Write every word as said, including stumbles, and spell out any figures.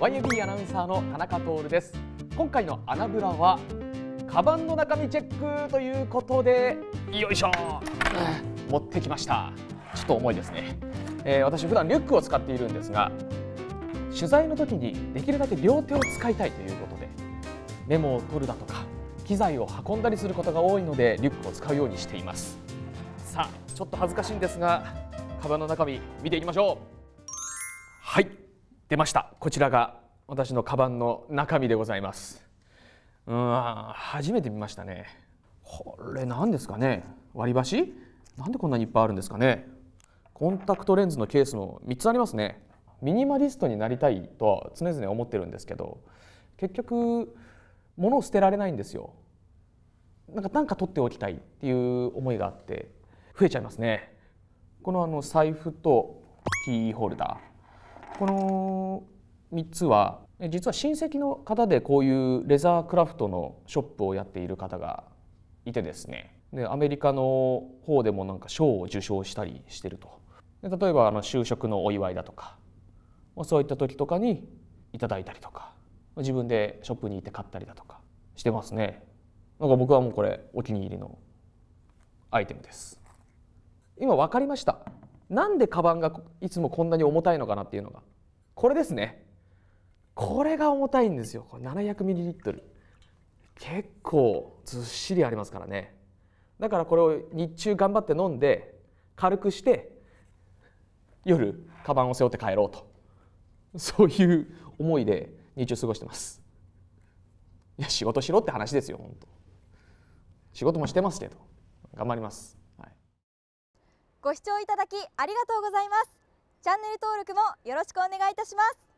ワイエービー アナウンサーの田中徹です。今回のアナブラはカバンの中身チェックということで、よいしょ、うん、持ってきました。ちょっと重いですね、えー、私普段リュックを使っているんですが、取材の時にできるだけ両手を使いたいということで、メモを取るだとか機材を運んだりすることが多いのでリュックを使うようにしています。さあ、ちょっと恥ずかしいんですが、カバンの中身見ていきましょう。はい、出ました。こちらが私のカバンの中身でございます。うーん、初めて見ましたね。これ何ですかね。割り箸？なんでこんなにいっぱいあるんですかね。コンタクトレンズのケースもみっつありますね。ミニマリストになりたいとは常々思ってるんですけど、結局物を捨てられないんですよ。なんか何か取っておきたいっていう思いがあって増えちゃいますね。このあの財布とキーホルダー、このみっつは実は親戚の方でこういうレザークラフトのショップをやっている方がいてですね、でアメリカの方でもなんか賞を受賞したりしてると。で例えばあの就職のお祝いだとか、そういった時とかにいただいたりとか、自分でショップに行って買ったりだとかしてますね。なんか僕はもうこれお気に入りのアイテムです。今分かりました。なんでカバンがいつもこんなに重たいのかなっていうのがこれですね。これが重たいんですよ。これ ななひゃくミリリットル、 結構ずっしりありますからね。だからこれを日中頑張って飲んで軽くして夜カバンを背負って帰ろうと、そういう思いで日中過ごしてます。いや、仕事しろって話ですよ。本当仕事もしてますけど頑張ります、はい、 ご視聴いただきありがとうございます。チャンネル登録もよろしくお願いいたします。